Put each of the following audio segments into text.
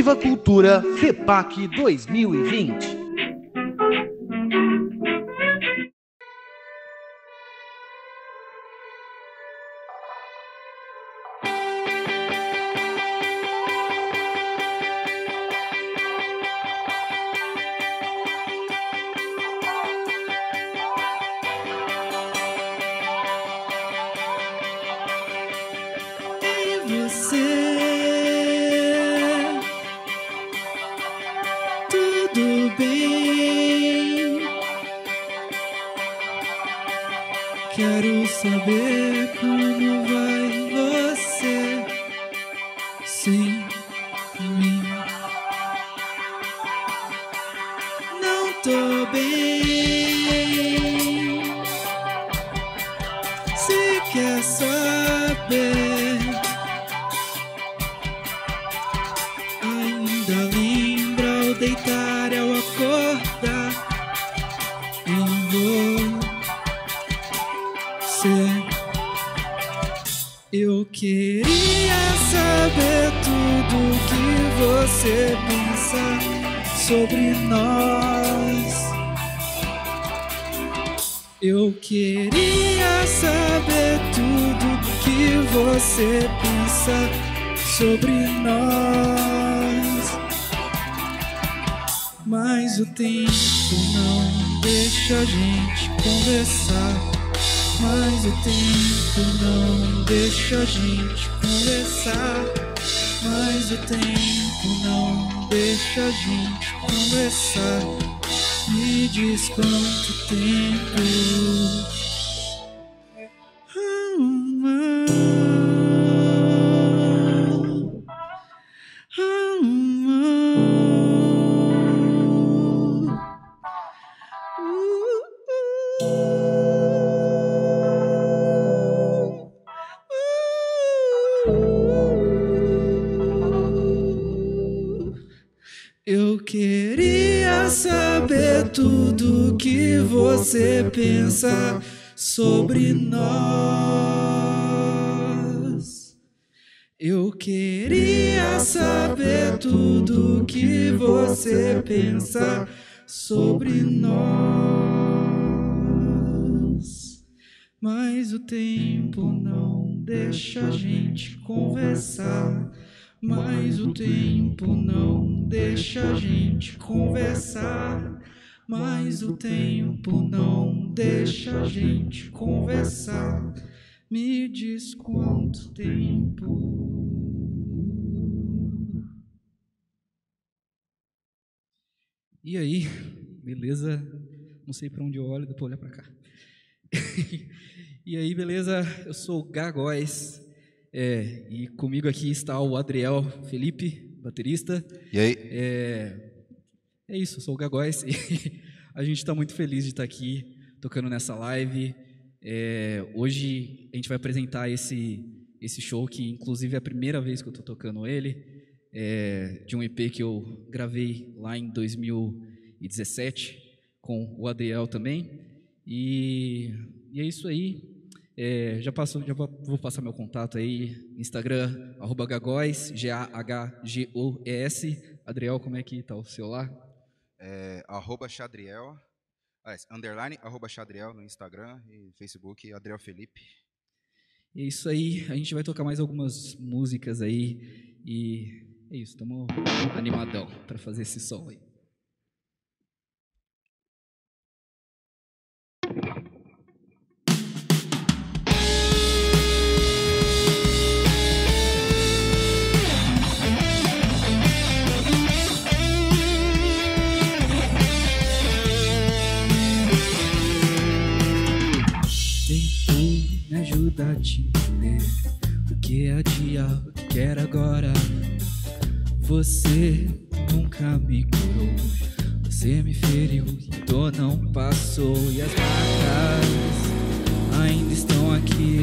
Viva Cultura FEPAC 2020. Quero saber como vai você sem mim. Não tô bem. Se quer saber, ainda lembra ao deitar e ao acordar em eu queria saber tudo que você pensa sobre nós. Eu queria saber tudo que você pensa sobre nós. Mas o tempo não deixa a gente conversar. Mas o tempo não deixa a gente conversar. Mas o tempo não deixa a gente conversar. Me diz quanto tempo. Eu queria saber tudo que você pensa sobre nós. Eu queria saber tudo que você pensa sobre nós. Mas o tempo não deixa a gente conversar. Mas o tempo não deixa a gente conversar. Mas o tempo não deixa a gente conversar. Me diz quanto tempo. E aí, beleza? Não sei para onde eu olho, depois olhar para cá. E aí, beleza? Eu sou o Gagóis. E comigo aqui está o Adriel Felipe, baterista. E aí? É isso, eu sou o Gagóis e a gente está muito feliz de estar aqui tocando nessa live. Hoje a gente vai apresentar esse show, que inclusive é a primeira vez que eu estou tocando ele, de um EP que eu gravei lá em 2017 com o Adriel também. E é isso aí. Vou passar meu contato aí, Instagram, @Gagóis, Gaggoes. Adriel, como é que tá o seu lá? @Xadriel, underline, @Xadriel no Instagram e Facebook, Adriel Felipe. É isso aí, a gente vai tocar mais algumas músicas aí, e é isso, estamos animadão para fazer esse som aí. A te entender o que adiar, o que quer agora. Você nunca me curou, você me feriu e a dor não passou. E as marcas ainda estão aqui.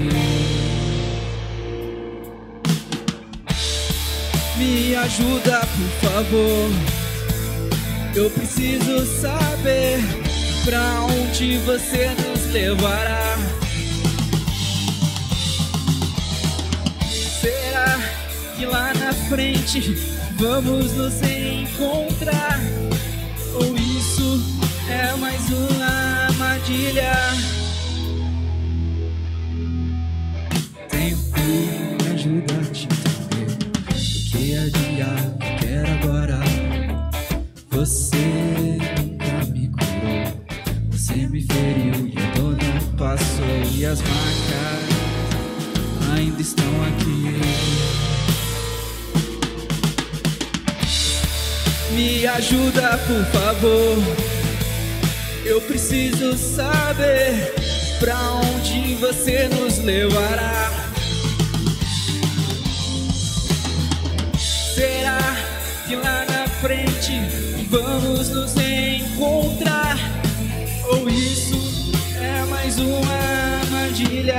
Me ajuda, por favor. Eu preciso saber pra onde você nos levará. Será que lá na frente vamos nos encontrar. Ou isso é mais uma armadilha? Tempo me ajuda a te entender o que adiar, quero agora. Você nunca me curou, você me feriu e a dor não passou. E as marcas ainda estão aqui. Me ajuda, por favor. Eu preciso saber pra onde você nos levará. Será que lá na frente vamos nos encontrar? Ou isso é mais uma armadilha?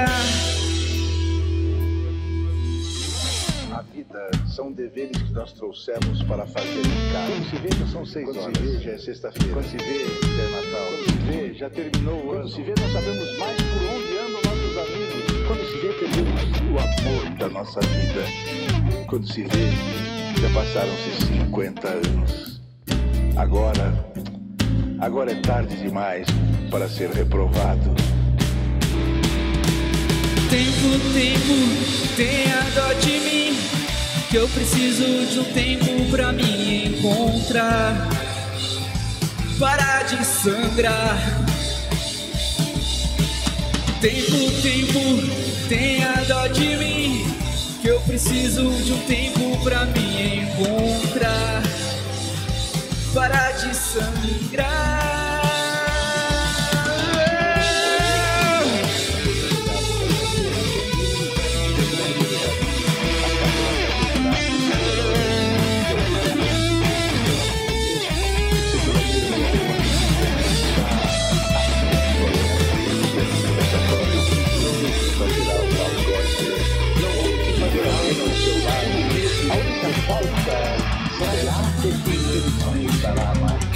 A vida são deveres que nós trouxemos para fazer em casa. Quando se vê, já são 6 horas. Quando se vê, já é sexta-feira. Quando se vê, já é Natal. Quando se vê, já terminou o ano. Quando se vê, não sabemos mais por onde andam nossos amigos. Quando se vê, perdemos o amor da nossa vida. Quando se vê, já passaram-se 50 anos. Agora é tarde demais para ser reprovado. Tempo, tenha dó de mim, que eu preciso de um tempo pra me encontrar. Parar de sangrar. Tempo, tenha dó de mim, que eu preciso de um tempo pra me encontrar. Parar de sangrar. A única falta será que ele não estará mais.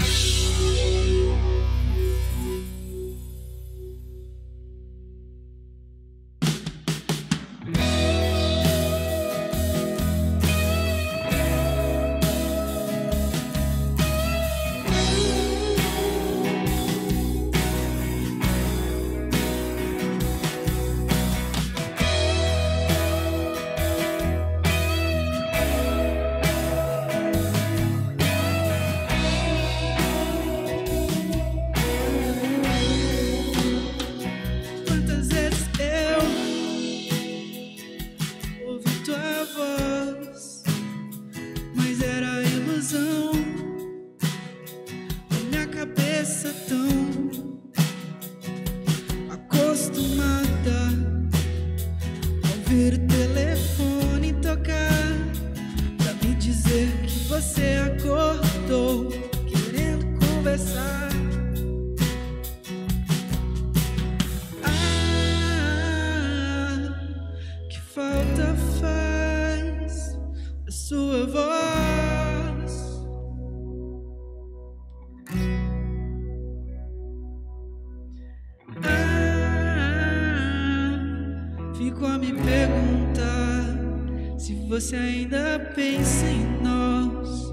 Fico a me perguntar se você ainda pensa em nós.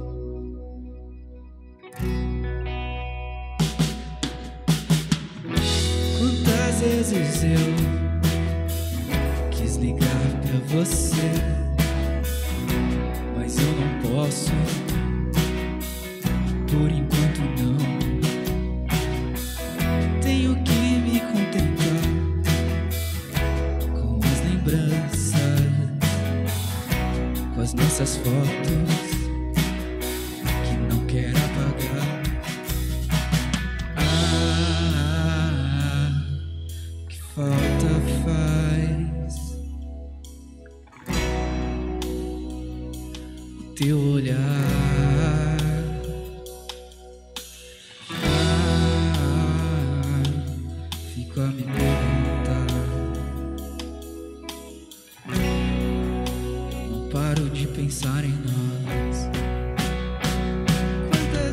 Quantas vezes eu quis ligar pra você, mas eu não posso, por enquanto não. Tenho que me contentar com as lembranças, com as nossas fotos que não quero apagar. Que falta faz o teu olhar. Fico a me perguntar, não paro de pensar em nós. Quantas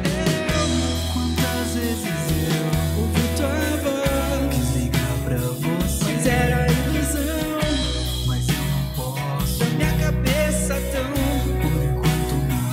vezes eu ouvi tua voz, quis ligar pra você, mas era ilusão, mas eu não posso. Da minha cabeça tão, por enquanto não.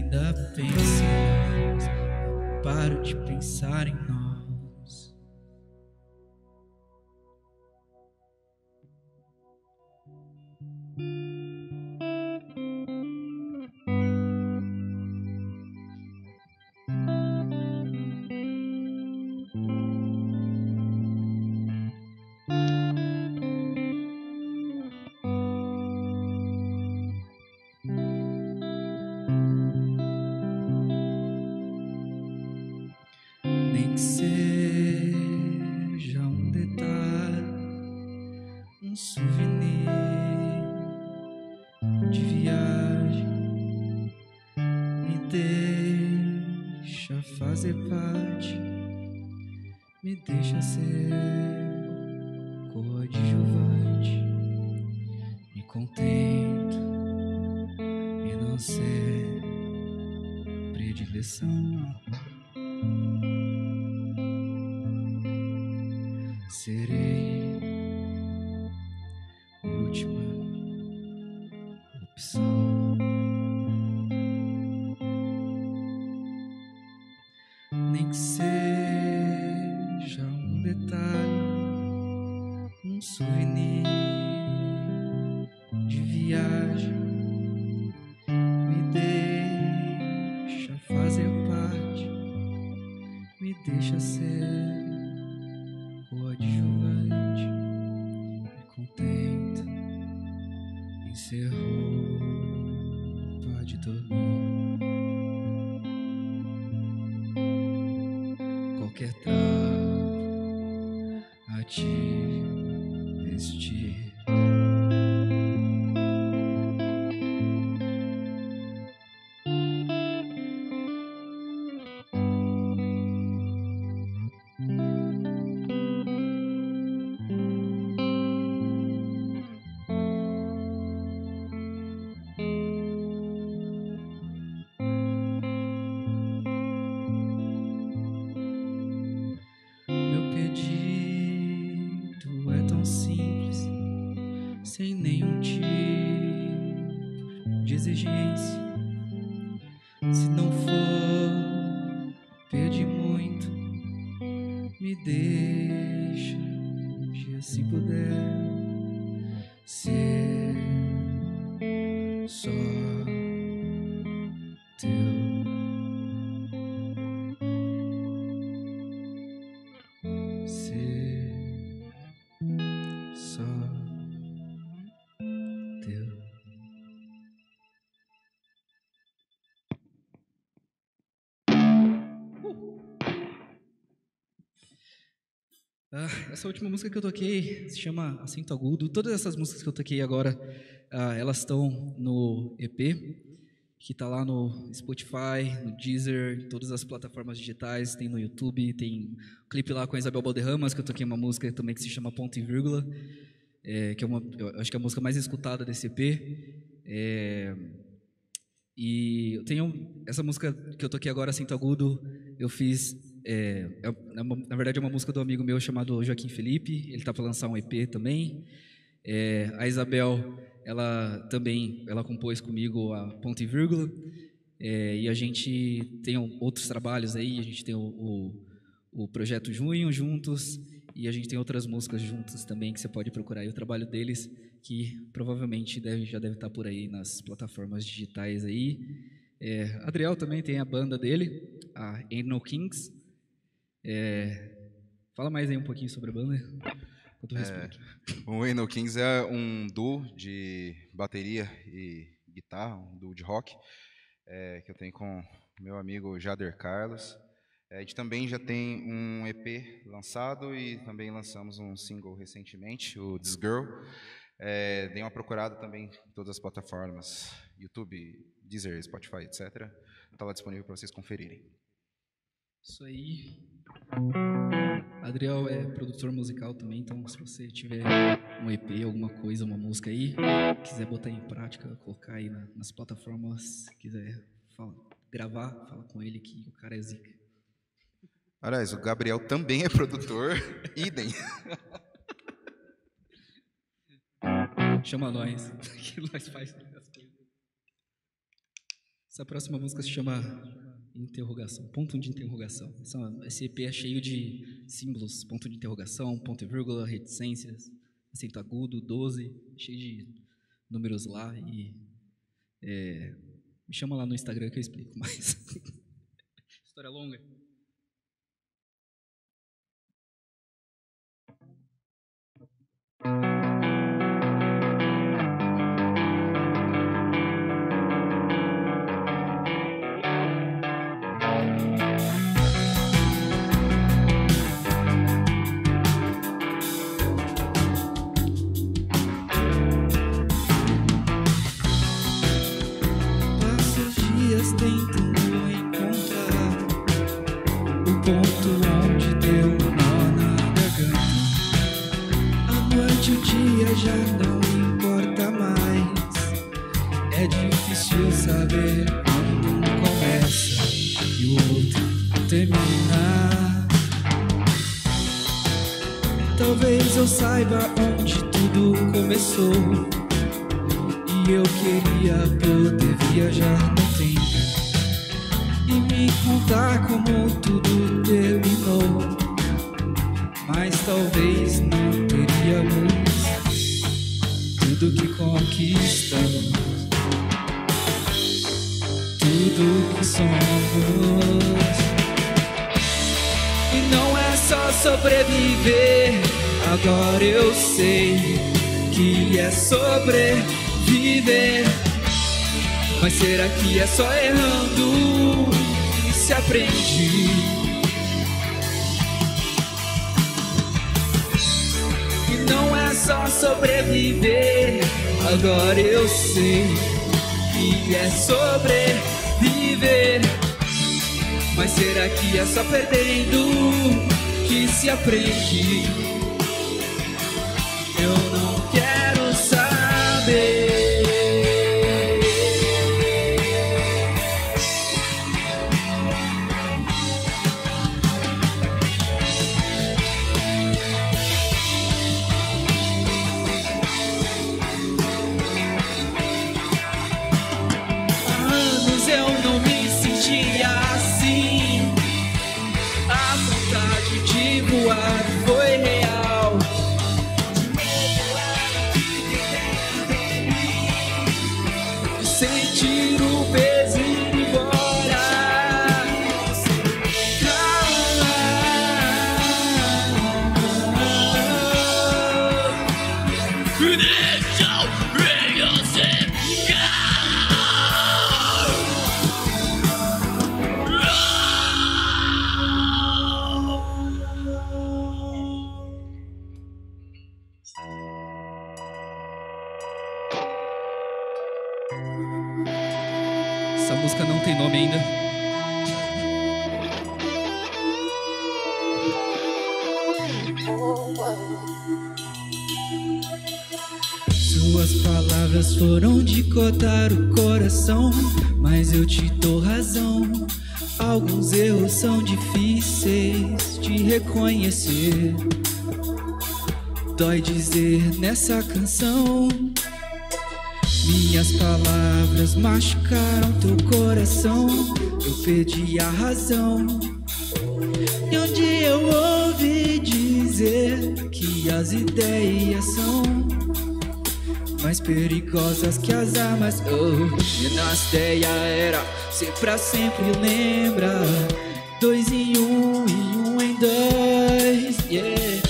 ainda penso em nós, não paro de pensar em nós. Nem que seja um detalhe, um souvenir de viagem, me deixa fazer parte, me deixa ser coadjuvante, me contento em não ser predileção. Serei última opção. Nem que seja um detalhe, um souvenir de viagem, me deixa fazer parte, me deixa ser coadjuvante, me contento em ser roupa de dormir. Qualquer trapo a te vestir. Meu pedido é tão simples, sem nenhum tipo de exigência. Se não for pedir muito, me deixa, se puder, ser só teu. Ser só teu. Essa última música que eu toquei se chama Acento Agudo. Todas essas músicas que eu toquei agora, elas estão no EP, que está lá no Spotify, no Deezer, em todas as plataformas digitais, tem no YouTube, tem um clipe lá com a Isabel Balderramas, que eu toquei uma música também que se chama Ponto e Vírgula, que é eu acho que é a música mais escutada desse EP. E eu tenho essa música que eu toquei agora, Acento Agudo, eu fiz, na verdade é uma música do amigo meu chamado Joaquim Felipe, ele está para lançar um EP também. A Isabel, ela compôs comigo a Ponto e Vírgula, e a gente tem outros trabalhos aí, a gente tem o Projeto Junho juntos, e a gente tem outras músicas juntas também que você pode procurar aí o trabalho deles, que provavelmente já deve estar por aí nas plataformas digitais aí. Adriel também tem a banda dele, a Ain't No Kings. Fala mais aí um pouquinho sobre a banda. O Ain't No Kings é um duo de bateria e guitarra, um duo de rock, que eu tenho com meu amigo Jader Carlos. A gente também já tem um EP lançado e também lançamos um single recentemente, o This Girl. Dei uma procurada também em todas as plataformas, YouTube, Deezer, Spotify, etc. Está lá disponível para vocês conferirem. Isso aí. Adriel é produtor musical também, então se você tiver um EP, alguma coisa, uma música aí, quiser botar em prática, colocar aí nas plataformas, quiser gravar, fala com ele que o cara é zica. Aliás, o Gabriel também é produtor, idem. Chama nós, que nós faz as coisas. Essa próxima música se chama Interrogação, ponto de interrogação. Esse EP é cheio de símbolos, ponto de interrogação, ponto e vírgula, reticências, acento agudo, 12, cheio de números lá e me chama lá no Instagram que eu explico mais. História longa. Tentando encontrar o ponto onde deu um nó na garganta. A noite e o dia já não importa mais. É difícil saber quando um começa e o outro termina. Talvez eu saiba onde tudo começou e eu queria poder viajar no tempo e me contar como tudo terminou, mas talvez não teríamos tudo que conquistamos, tudo que somos. E não é só sobreviver, agora eu sei que é sobreviver. Mas será que é só errando que se aprende? E não é só sobreviver, agora eu sei que é sobreviver. Mas será que é só perdendo que se aprende? Eu não quero saber. Foi real. Sentir o peso ir embora. Deixa eu ver você Essa música não tem nome ainda. Suas palavras foram de cortar o coração, mas eu te dou razão. Alguns erros são difíceis de reconhecer. Dói dizer nessa canção. Minhas palavras machucaram teu coração. Eu perdi a razão. E um dia eu ouvi dizer que as ideias são mais perigosas que as armas. E nossa ideia era ser pra sempre, lembra? 2 em 1 e 1 em 2, yeah.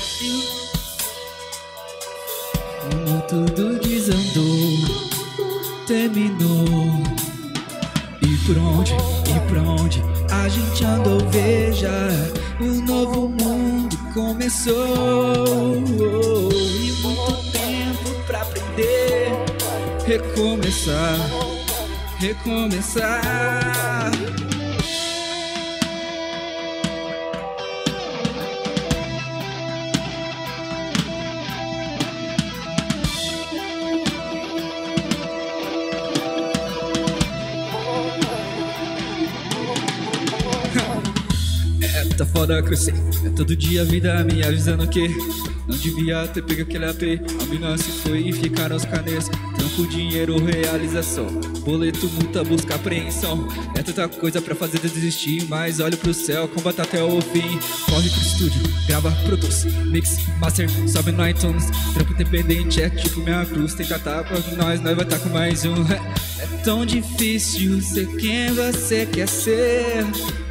Como tudo desandou, terminou. E pra onde a gente andou, veja, um novo mundo começou. E muito tempo pra aprender, recomeçar, recomeçar. Tá foda crescer, é todo dia a vida me avisando que não devia ter pego aquele AP. A mina se foi e ficaram os canês. Trampo, dinheiro, realização, boleto, multa, busca, apreensão. É tanta coisa pra fazer desistir, mas olho pro céu, combate até o fim. Corre pro estúdio, grava, produz, mix, master, sobe no iTunes. Trampo independente é tipo minha cruz. Tem catar pra nós vai tá com mais um. É tão difícil ser quem você quer ser.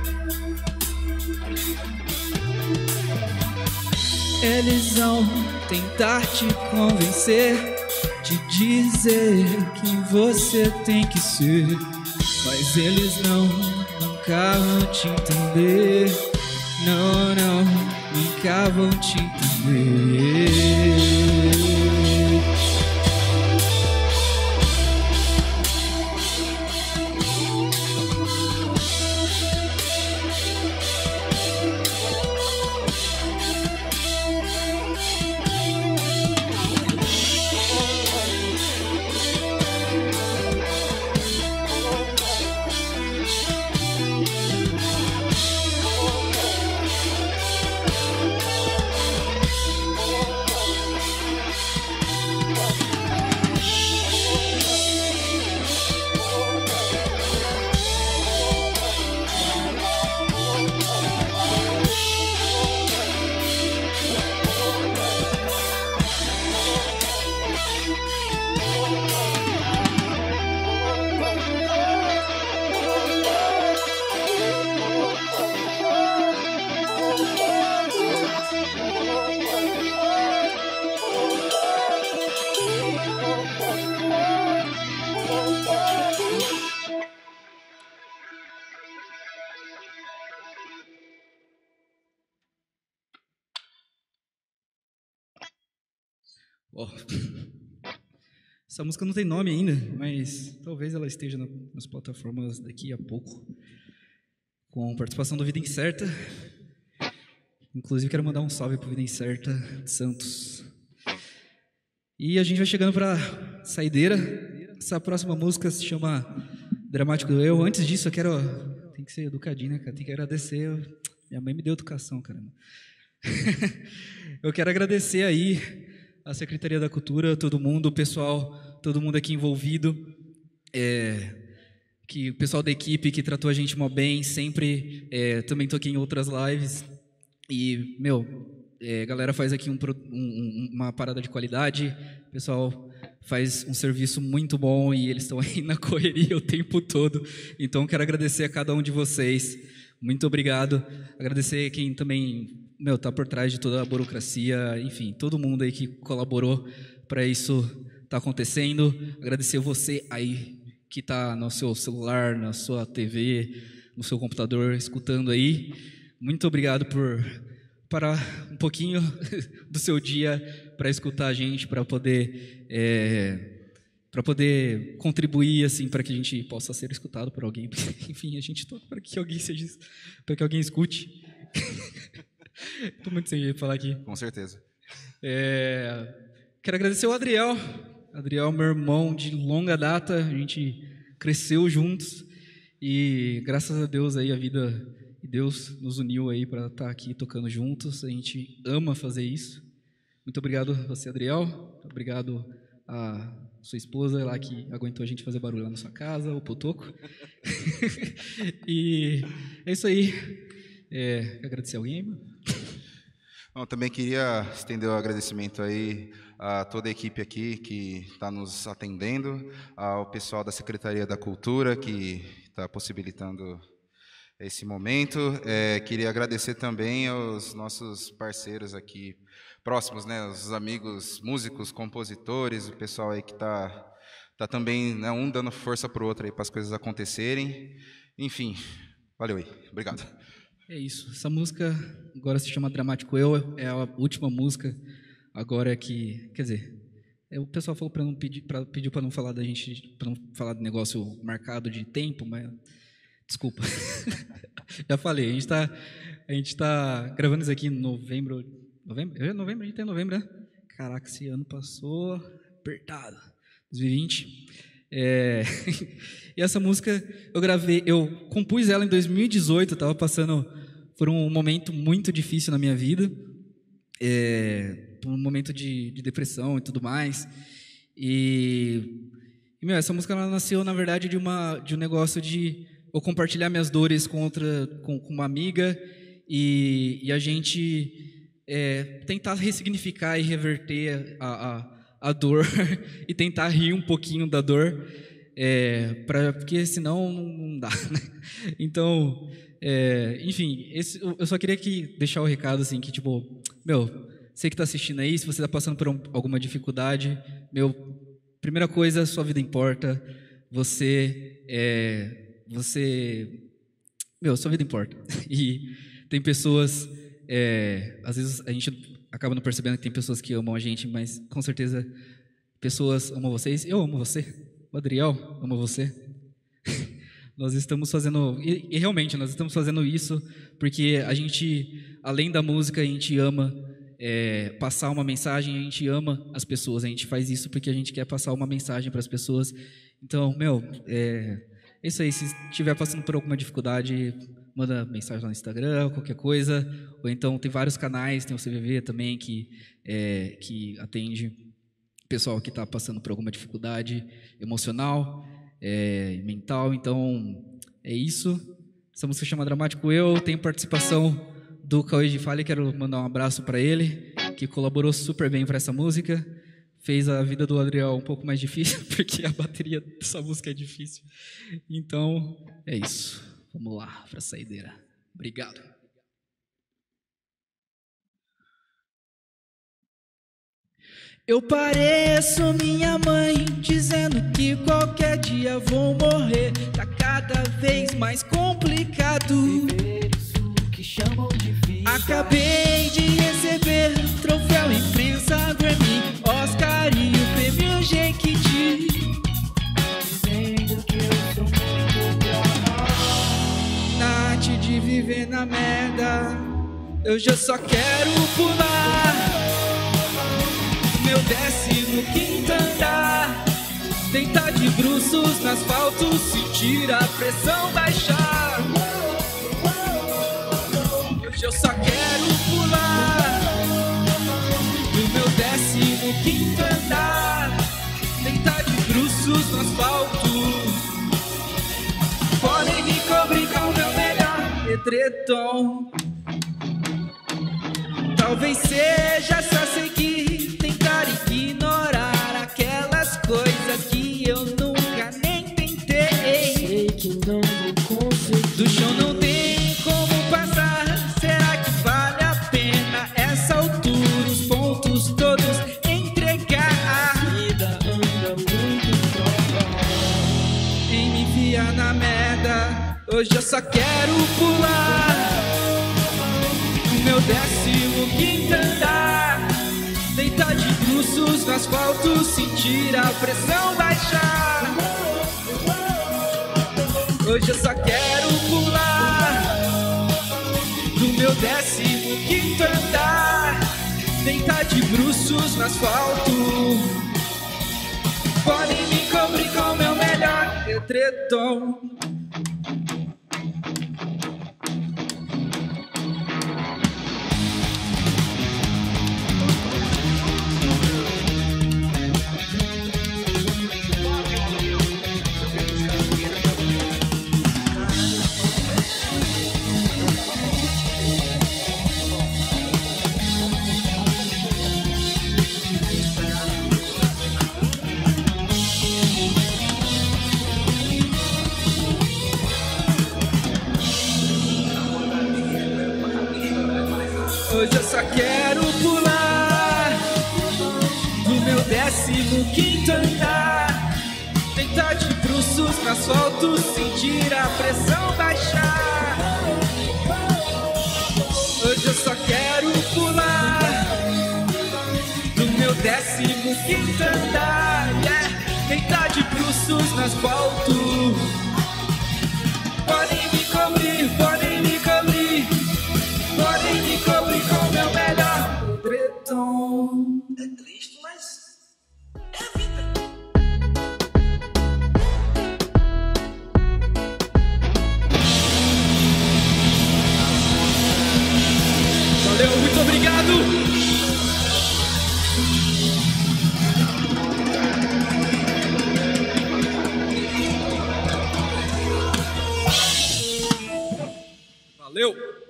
Eles vão tentar te convencer, te dizer quem você tem que ser, mas eles nunca vão te entender. Não, nunca vão te entender. Oh. Essa música não tem nome ainda, mas talvez ela esteja nas plataformas daqui a pouco, com participação do Vida Incerta. Inclusive quero mandar um salve pro Vida Incerta de Santos. E a gente vai chegando para saideira. Essa próxima música se chama Dramático Eu. Antes disso, eu quero... Tem que ser educadinho, né, cara? Tem que agradecer. Minha mãe me deu educação, caramba. Eu quero agradecer aí a Secretaria da Cultura, todo mundo, o pessoal, todo mundo aqui envolvido, que o pessoal da equipe que tratou a gente mó bem, sempre, também toquei em outras lives, e, a galera faz aqui uma parada de qualidade, o pessoal faz um serviço muito bom e eles estão aí na correria o tempo todo, então quero agradecer a cada um de vocês, muito obrigado, agradecer quem também tá por trás de toda a burocracia, enfim, todo mundo aí que colaborou para isso tá acontecendo. Agradecer você aí que tá no seu celular, na sua TV, no seu computador, escutando aí. Muito obrigado por parar um pouquinho do seu dia para escutar a gente, para poder contribuir assim para que a gente possa ser escutado por alguém. Enfim, a gente toca para que alguém escute. Estou muito sem jeito de falar aqui. Com certeza. Quero agradecer ao Adriel. Adriel, meu irmão de longa data. A gente cresceu juntos. E graças a Deus aí a vida e Deus nos uniu aí para estar aqui tocando juntos. A gente ama fazer isso. Muito obrigado a você, Adriel. Obrigado a sua esposa lá que aguentou a gente fazer barulho lá na sua casa, o Potoco. E é isso aí. Agradecer alguém, mano? Eu também queria estender o agradecimento aí a toda a equipe aqui que está nos atendendo, ao pessoal da Secretaria da Cultura que está possibilitando esse momento. Queria agradecer também aos nossos parceiros aqui próximos, né, os amigos músicos, compositores, o pessoal aí que está também, né, um dando força para o outro aí para as coisas acontecerem. Enfim, valeu aí, obrigado. É isso. Essa música agora se chama Dramático Eu, é a última música agora que, quer dizer, o pessoal falou para não pediu para não falar da gente, para não falar do negócio marcado de tempo, mas desculpa. Já falei, a gente tá gravando isso aqui em novembro, a gente tá em novembro, né? Caraca, esse ano passou apertado. 2020. E essa música eu compus ela em 2018, eu estava passando por um momento muito difícil na minha vida, um momento de depressão e tudo mais, e E, essa música ela nasceu, na verdade, de um negócio de eu compartilhar minhas dores com uma amiga e a gente tentar ressignificar e reverter a dor e tentar rir um pouquinho da dor, porque senão não dá, né? Então, enfim, eu só queria deixar o recado assim, que tipo, você que está assistindo aí, se você está passando por alguma dificuldade, primeira coisa, sua vida importa, sua vida importa. E tem pessoas, às vezes a gente acaba não percebendo que tem pessoas que amam a gente, mas com certeza pessoas amam vocês. Eu amo você, o Adriel ama você. Nós estamos fazendo, e realmente nós estamos fazendo isso porque a gente, além da música, a gente ama passar uma mensagem, a gente ama as pessoas, a gente faz isso porque a gente quer passar uma mensagem para as pessoas. Então, é isso aí, se estiver passando por alguma dificuldade, manda mensagem lá no Instagram, qualquer coisa, ou então tem vários canais, tem o CVV também que atende o pessoal que está passando por alguma dificuldade emocional, mental. Então, é isso. Essa música chama Dramático Eu, tem participação do Cauê de Falha, quero mandar um abraço para ele, que colaborou super bem para essa música, fez a vida do Adriel um pouco mais difícil, porque a bateria dessa música é difícil. Então, é isso. Vamos lá para a saideira. Obrigado. Eu pareço minha mãe, dizendo que qualquer dia vou morrer. Tá cada vez mais complicado viver isso que chamam de vida. Acabei de receber troféu imprensa, Grammy, Oscar e o prêmio Jequiti, dizendo que eu sou muito bom. Na arte de viver na merda, eu já só quero pular meu 15º andar, deitar de bruços no asfalto, sentir a pressão baixar. Hoje eu só quero pular do meu 15º andar, deitar de bruços no asfalto. Podem me cobrir com o meu melhor edredom. Talvez seja só seguir, tentar ignorar aquelas coisas que eu nunca nem tentei. Sei que não vou conseguir. Do chão não tem como passar. Será que vale a pena essa altura, os pontos todos entregar? A vida anda muito prova em me enfiar na merda. Hoje eu só quero pular meu 15º andar, deitar de bruços no asfalto, sentir a pressão baixar. Hoje eu só quero pular do meu 15º andar, deitar de bruços no asfalto. Podem me cobrir com meu melhor edredom. Hoje eu só quero pular do meu 15º andar, deitar de bruços no asfalto, sentir a pressão baixar. Hoje eu só quero pular do meu 15º andar, deitar de bruços no asfalto. Podem me cobrir, podem me cobrir, podem me cobrir com meu melhor edredom. É triste, mas é a vida. Valeu, muito obrigado. Valeu!